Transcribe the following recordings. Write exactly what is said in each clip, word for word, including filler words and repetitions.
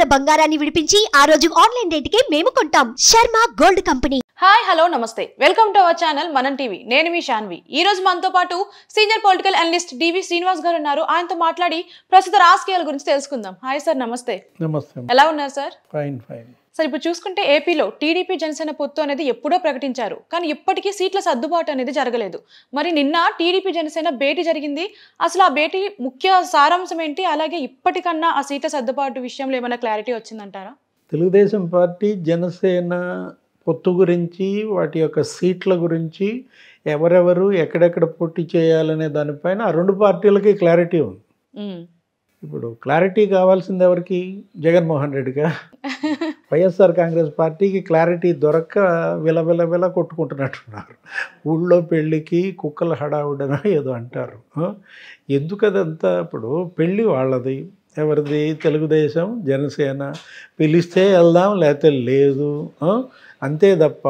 ఉన్న బంగారాన్ని విడిపించి ఆ రోజు ఆన్లైన్ రేటుకే మేము కొంటాం. Sharma gold company. Hi hello నమస్తే, welcome to our channel Manam TV. నేను మీ శాన్వి. ఈ రోజు మనతో పాటు senior political analyst DV Srinivas garu ఉన్నారు. ఆయనతో మాట్లాడి ప్రస్తుత రాజకీయాల గురించి తెలుసుకుందాం. హాయ్ సార్, నమస్తే. నమస్తే. ఎలా ఉన్నారు సార్? ఫైన్ ఫైన్ సార్, ఇప్పుడు చూసుకుంటే ఏపీలో టీడీపీ జనసేన పొత్తు అనేది ఎప్పుడో ప్రకటించారు, కానీ ఇప్పటికీ సీట్ల సర్దుబాటు అనేది జరగలేదు. మరి నిన్న టీడీపీ జనసేన భేటీ జరిగింది. అసలు ఆ భేటీ ముఖ్య సారాంశం ఏంటి? అలాగే ఇప్పటికన్నా ఆ సీట్ల సర్దుబాటు విషయంలో ఏమైనా క్లారిటీ వచ్చిందంటారా? తెలుగుదేశం పార్టీ జనసేన పొత్తు గురించి, వాటి యొక్క సీట్ల గురించి, ఎవరెవరు ఎక్కడెక్కడ పోటీ చేయాలనే దానిపైన ఆ రెండు పార్టీలకి క్లారిటీ ఉంది. ఇప్పుడు క్లారిటీ కావాల్సింది ఎవరికి? జగన్మోహన్ రెడ్డిగా. వైఎస్ఆర్ కాంగ్రెస్ పార్టీకి క్లారిటీ దొరక్క విల విల విల కొట్టుకుంటున్నట్టున్నారు. ఊళ్ళో పెళ్ళికి కుక్కల హడావుడన ఏదో అంటారు. ఎందుకు అదంతా? ఇప్పుడు పెళ్ళి వాళ్ళది, ఎవరిది? తెలుగుదేశం జనసేన. పిలిస్తే వెళ్దాం, లేకపోతే లేదు, అంతే తప్ప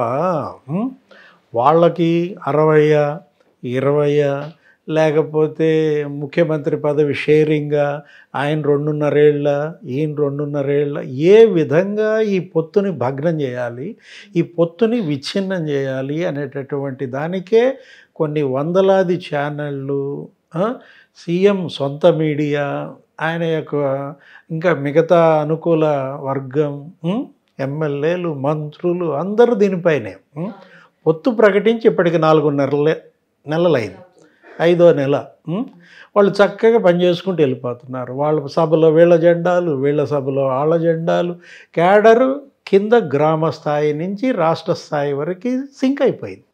వాళ్ళకి అరవయ్యా ఇరవయ్యా లేకపోతే ముఖ్యమంత్రి పదవి షేరింగా, ఆయన రెండున్నరేళ్ళ ఈయన రెండున్నరేళ్ళ, ఏ విధంగా ఈ పొత్తుని భగ్నం చేయాలి, ఈ పొత్తుని విచ్ఛిన్నం చేయాలి అనేటటువంటి దానికే కొన్ని వందలాది ఛానళ్ళు, సీఎం సొంత మీడియా, ఆయన యొక్క ఇంకా మిగతా అనుకూల వర్గం, ఎమ్మెల్యేలు, మంత్రులు అందరూ దీనిపైనే పొత్తు ప్రకటించి ఇప్పటికి నాలుగున్నర నెలలైంది, ఐదో నెల. వాళ్ళు చక్కగా పనిచేసుకుంటూ వెళ్ళిపోతున్నారు. వాళ్ళ సభలో వీళ్ళ జెండాలు, వీళ్ళ సభలో వాళ్ళ జెండాలు, క్యాడరు కింద గ్రామ స్థాయి నుంచి రాష్ట్ర స్థాయి వరకు సింక్ అయిపోయింది.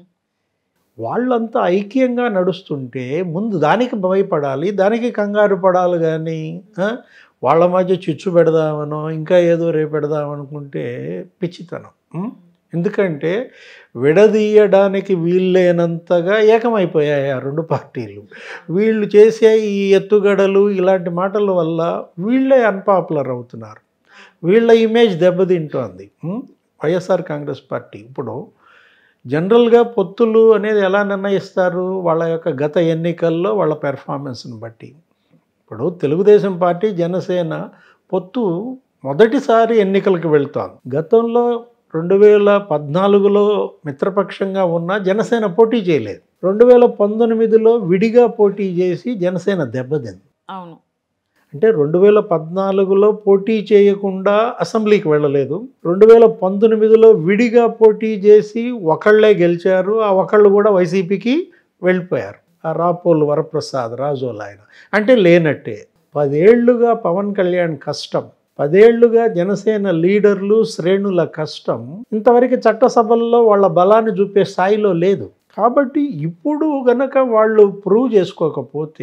వాళ్ళంతా ఐక్యంగా నడుస్తుంటే ముందు దానికి భయపడాలి, దానికి కంగారు పడాలి. కానీ వాళ్ళ మధ్య చిచ్చు పెడదామనో ఇంకా ఏదో రేపు పెడదామనుకుంటే పిచ్చితనం. ఎందుకంటే విడదీయడానికి వీళ్ళేనంతగా ఏకమైపోయాయి ఆ రెండు పార్టీలు. వీళ్ళు చేసే ఈ ఎత్తుగడలు ఇలాంటి మాటల వల్ల వీళ్ళే అన్పాపులర్ అవుతున్నారు, వీళ్ళ ఇమేజ్ దెబ్బతింటోంది. వైఎస్ఆర్ కాంగ్రెస్ పార్టీ ఇప్పుడు జనరల్గా పొత్తులు అనేది ఎలా నిర్ణయిస్తారు? వాళ్ళ యొక్క గత ఎన్నికల్లో వాళ్ళ పెర్ఫార్మెన్స్ని బట్టి. ఇప్పుడు తెలుగుదేశం పార్టీ జనసేన పొత్తు మొదటిసారి ఎన్నికలకు వెళ్తోంది. గతంలో రెండు వేల పద్నాలుగులో మిత్రపక్షంగా ఉన్న జనసేన పోటీ చేయలేదు. రెండు వేల పంతొమ్మిదిలో విడిగా పోటీ చేసి జనసేన దెబ్బతింది. అవును. అంటే రెండు వేల పద్నాలుగులో పోటీ చేయకుండా అసెంబ్లీకి వెళ్ళలేదు. రెండు వేల పంతొమ్మిదిలో విడిగా పోటీ చేసి ఒకళ్ళే గెలిచారు. ఆ ఒకళ్ళు కూడా వైసీపీకి వెళ్ళిపోయారు. ఆ రాపోలు వరప్రసాద్ రాజోలు ఆయన అంటే లేనట్టే. పదేళ్లుగా పవన్ కళ్యాణ్ కష్టం, పదేళ్లుగా జనసేన లీడర్లు శ్రేణుల కష్టం ఇంతవరకు చట్టసభల్లో వాళ్ళ బలాన్ని చూపే స్థాయిలో లేదు. కాబట్టి ఇప్పుడు గనక వాళ్ళు ప్రూవ్ చేసుకోకపోతే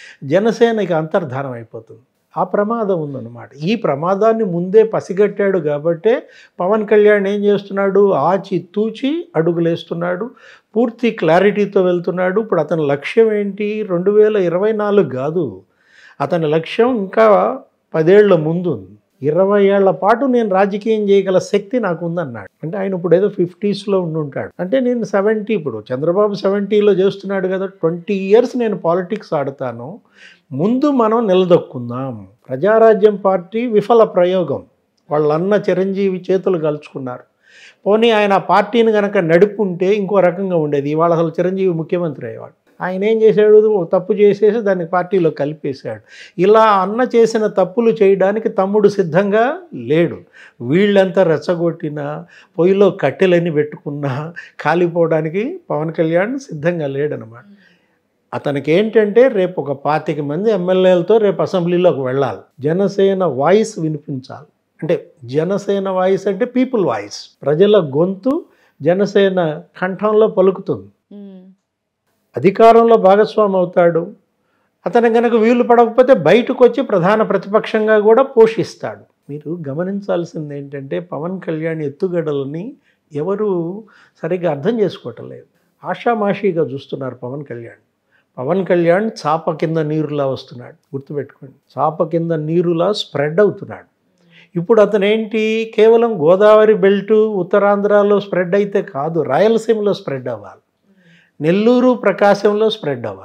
జనసేనకి అంతర్ధానం అయిపోతుంది. ఆ ప్రమాదం ఉందన్నమాట. ఈ ప్రమాదాన్ని ముందే పసిగట్టాడు కాబట్టే పవన్ కళ్యాణ్ ఏం చేస్తున్నాడు? ఆచి తూచి అడుగులేస్తున్నాడు, పూర్తి క్లారిటీతో వెళ్తున్నాడు. ఇప్పుడు అతని లక్ష్యం ఏంటి? రెండు వేల ఇరవై నాలుగు కాదు, అతని లక్ష్యం ఇంకా పదేళ్ల ముందు. ఇరవై ఏళ్ల పాటు నేను రాజకీయం చేయగల శక్తి నాకు ఉందన్నాడు. అంటే ఆయన ఇప్పుడు ఏదో ఫిఫ్టీస్లో ఉండి ఉంటాడు. అంటే నేను సెవెంటీ, ఇప్పుడు చంద్రబాబు సెవెంటీలో చేస్తున్నాడు కదా, ట్వంటీ ఇయర్స్ నేను పాలిటిక్స్ ఆడతాను, ముందు మనం నిలదొక్కుందాం. ప్రజారాజ్యం పార్టీ విఫల ప్రయోగం. వాళ్ళన్న చిరంజీవి చేతులు కలుచుకున్నారు. పోనీ ఆయన పార్టీని కనుక నడుపుంటే ఇంకో రకంగా ఉండేది. ఇవాళ అసలు చిరంజీవి ముఖ్యమంత్రి అయ్యేవాడు. ఆయన ఏం చేశాడు? తప్పు చేసేసి దాన్ని పార్టీలో కలిపేశాడు. ఇలా అన్న చేసిన తప్పులు చేయడానికి తమ్ముడు సిద్ధంగా లేడు. వీళ్ళంతా రెచ్చగొట్టినా, పొయ్యిలో కట్టెలన్నీ పెట్టుకున్నా కాలిపోవడానికి పవన్ కళ్యాణ్ సిద్ధంగా లేడనమాట. అతనికి ఏంటంటే రేపు ఒక పాతిక మంది ఎమ్మెల్యేలతో రేపు అసెంబ్లీలోకి వెళ్ళాలి, జనసేన వాయిస్ వినిపించాలి. అంటే జనసేన వాయిస్ అంటే పీపుల్ వాయిస్, ప్రజల గొంతు జనసేన కంఠంలో పలుకుతుంది. అధికారంలో భాగస్వామి అవుతాడు. అతను కనుక వీలు పడకపోతే బయటకు వచ్చి ప్రధాన ప్రతిపక్షంగా కూడా పోషిస్తాడు. మీరు గమనించాల్సింది ఏంటంటే పవన్ కళ్యాణ్ ఎత్తుగడలని ఎవరు సరిగ్గా అర్థం చేసుకోవటం లేదు. ఆషామాషీగా చూస్తున్నారు పవన్ కళ్యాణ్. పవన్ కళ్యాణ్ చాప కింద నీరులా వస్తున్నాడు, గుర్తుపెట్టుకోండి. చాప కింద నీరులా స్ప్రెడ్ అవుతున్నాడు. ఇప్పుడు అతను ఏంటి? కేవలం గోదావరి బెల్టు ఉత్తరాంధ్రలో స్ప్రెడ్ అయితే కాదు, రాయలసీమలో స్ప్రెడ్ అవ్వాలి, నెల్లూరు ప్రకాశంలో స్ప్రెడ్ అవ్వాలి.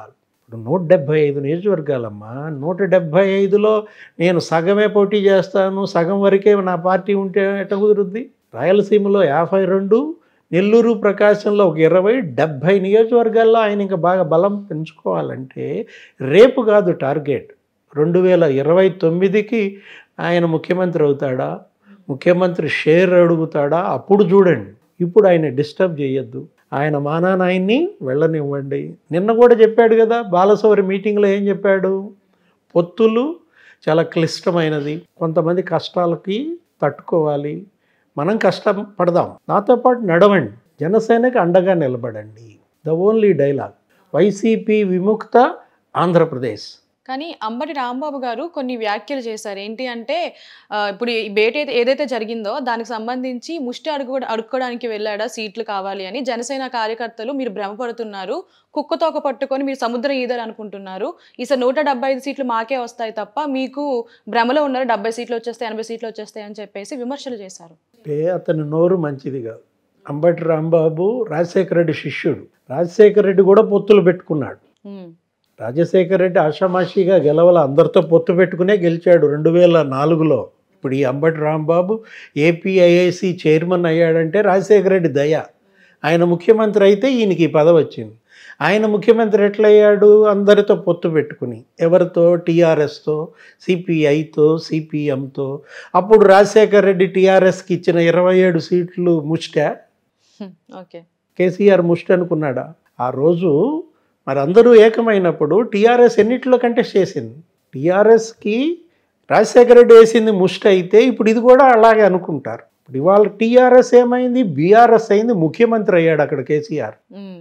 ఇప్పుడు నూట డెబ్భై ఐదు నియోజకవర్గాలమ్మా, నూట డెబ్భై ఐదులో నేను సగమే పోటీ చేస్తాను, సగం వరకే నా పార్టీ ఉంటే ఎట్ట కుదురుద్ది? రాయలసీమలో యాభై రెండు, నెల్లూరు ప్రకాశంలో ఒక ఇరవై, డెబ్భై నియోజకవర్గాల్లో ఆయన ఇంకా బాగా బలం పెంచుకోవాలంటే రేపు కాదు టార్గెట్, రెండు వేల ఇరవై తొమ్మిదికి ఆయన ముఖ్యమంత్రి అవుతాడా, ముఖ్యమంత్రి షేర్ అడుగుతాడా, అప్పుడు చూడండి. ఇప్పుడు ఆయన డిస్టర్బ్ చేయొద్దు, ఆయన మానాన్ని ఆయన్ని వెళ్ళనివ్వండి. నిన్న కూడా చెప్పాడు కదా బాలసౌరి మీటింగ్లో, ఏం చెప్పాడు? పొత్తులు చాలా క్లిష్టమైనది, కొంతమంది కష్టాలకి తట్టుకోవాలి, మనం కష్టం పడదాం, నాతో పాటు నడవండి, జనసేనకి అండగా నిలబడండి. The only dialogue. వైసీపీ విముక్త ఆంధ్రప్రదేశ్. కానీ అంబటి రాంబాబు గారు కొన్ని వ్యాఖ్యలు చేశారు. ఏంటి అంటే ఇప్పుడు ఈ భేటీ ఏదైతే జరిగిందో దానికి సంబంధించి ముష్టి అడుగు అడుక్కోవడానికి వెళ్ళాడా సీట్లు కావాలి అని. జనసేన కార్యకర్తలు మీరు భ్రమపడుతున్నారు, కుక్కతోక పట్టుకొని మీరు సముద్రం ఈదారు అనుకుంటున్నారు, ఈసారి నూట డెబ్బై ఐదు సీట్లు మాకే వస్తాయి తప్ప మీకు భ్రమలో ఉన్నారు, డెబ్బై సీట్లు వచ్చేస్తాయి, ఎనభై సీట్లు వచ్చేస్తాయి అని చెప్పేసి విమర్శలు చేశారు. అంటే అతని నోరు మంచిది కాదు. అంబటి రాంబాబు రాజశేఖర రెడ్డి శిష్యుడు. రాజశేఖర రెడ్డి కూడా పొత్తులు పెట్టుకున్నాడు. రాజశేఖర రెడ్డి ఆషామాషిగా గెలవల, అందరితో పొత్తు పెట్టుకునే గెలిచాడు రెండు వేల నాలుగులో. ఇప్పుడు ఈ అంబటి రాంబాబు ఏపీఐఐసి చైర్మన్ అయ్యాడంటే రాజశేఖర రెడ్డి దయ. ఆయన ముఖ్యమంత్రి అయితే ఈయనకి ఈ పదవి వచ్చింది. ఆయన ముఖ్యమంత్రి ఎట్లయ్యాడు? అందరితో పొత్తు పెట్టుకుని. ఎవరితో? టీఆర్ఎస్తో, సిపిఐతో, సిపిఎంతో. అప్పుడు రాజశేఖర రెడ్డి టీఆర్ఎస్కి ఇచ్చిన ఇరవై ఏడు సీట్లు ముష్ట, ఓకే, కేసీఆర్ ముష్టి అనుకున్నాడా? ఆ రోజు మరి అందరూ ఏకమైనప్పుడు టీఆర్ఎస్ ఎన్నిట్లో కంటెస్ట్ చేసింది. టీఆర్ఎస్కి రాజశేఖర రెడ్డి వేసింది ముష్టి అయితే ఇప్పుడు ఇది కూడా అలాగే అనుకుంటారు. ఇప్పుడు ఇవాళ టీఆర్ఎస్ ఏమైంది? బీఆర్ఎస్ అయింది, ముఖ్యమంత్రి అయ్యాడు అక్కడ కేసీఆర్.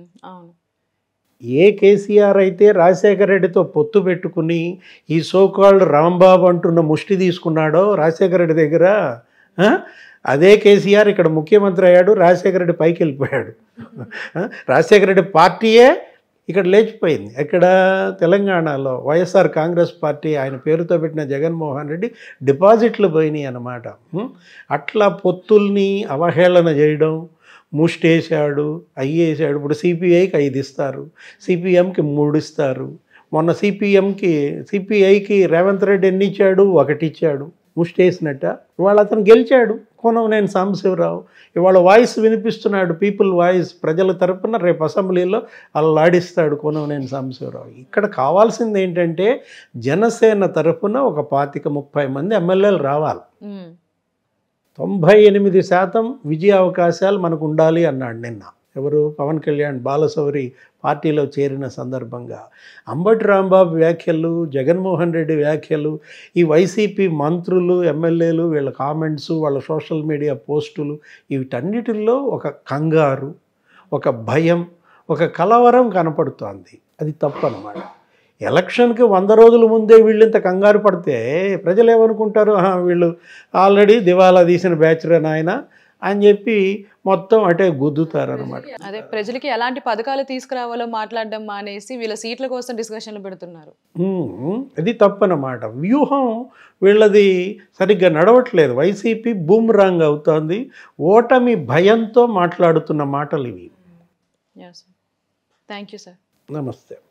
ఏ కేసీఆర్ అయితే రాజశేఖర రెడ్డితో పొత్తు పెట్టుకుని ఈ సోకాల్డ్ రాంబాబు అంటున్న ముష్టి తీసుకున్నాడో రాజశేఖర రెడ్డి దగ్గర, అదే కేసీఆర్ ఇక్కడ ముఖ్యమంత్రి అయ్యాడు, రాజశేఖర రెడ్డి పైకి వెళ్ళిపోయాడు. రాజశేఖర రెడ్డి పార్టీయే ఇక్కడ లేచిపోయింది. ఇక్కడ తెలంగాణలో వైఎస్ఆర్ కాంగ్రెస్ పార్టీ ఆయన పేరుతో పెట్టిన జగన్మోహన్ రెడ్డి డిపాజిట్లు పోయినాయి అన్నమాట. అట్లా పొత్తుల్ని అవహేళన చేయడం, ముష్టేశాడు, అయ్యేసాడు. ఇప్పుడు సిపిఐకి ఐదు ఇస్తారు, సిపిఎంకి మూడు ఇస్తారు. మొన్న సిపిఎంకి సిపిఐకి రేవంత్ రెడ్డి ఎన్ని ఇచ్చాడు? ఒకటి ఇచ్చాడు, ముష్టేసినట్ట. ఇవాళ అతను గెలిచాడు, కోనవనేని సాంబశివరావు. ఇవాళ వాయిస్ వినిపిస్తున్నాడు, పీపుల్ వాయిస్, ప్రజల తరపున రేపు అసెంబ్లీలో అల్లాడిస్తాడు కోనవనేని సాంబశివరావు. ఇక్కడ కావాల్సింది ఏంటంటే జనసేన తరపున ఒక పాతిక ముప్పై మంది ఎమ్మెల్యేలు రావాలి. తొంభై ఎనిమిది శాతం విజయ అవకాశాలు మనకు ఉండాలి అన్నాడు నిన్న ఎవరు? పవన్ కళ్యాణ్ బాలసౌరి పార్టీలో చేరిన సందర్భంగా. అంబటి రాంబాబు వ్యాఖ్యలు, జగన్మోహన్ రెడ్డి వ్యాఖ్యలు, ఈ వైసీపీ మంత్రులు, ఎమ్మెల్యేలు, వీళ్ళ కామెంట్స్, వాళ్ళ సోషల్ మీడియా పోస్టులు, వీటన్నిటిల్లో ఒక కంగారు, ఒక భయం, ఒక కలవరం కనపడుతోంది. అది తప్పు అన్నమాట. ఎలక్షన్కి వంద రోజుల ముందే వీళ్ళు ఇంత కంగారు పడితే ప్రజలు ఏమనుకుంటారు? వీళ్ళు ఆల్రెడీ దివాలా తీసిన బ్యాచ్రే నాయన అని చెప్పి మొత్తం అటే గుద్దుతారనమాట. అదే ప్రజలకి ఎలాంటి పథకాలు తీసుకురావాలో మాట్లాడడం మానేసి వీళ్ళ సీట్ల కోసం డిస్కషన్లు పెడుతున్నారు. అది తప్పనమాట. వ్యూహం వీళ్ళది సరిగ్గా నడవట్లేదు. వైసీపీ బూమ్రాంగ్ అవుతోంది. ఓటమి భయంతో మాట్లాడుతున్న మాటలు ఇవి. Thank you sir. నమస్తే.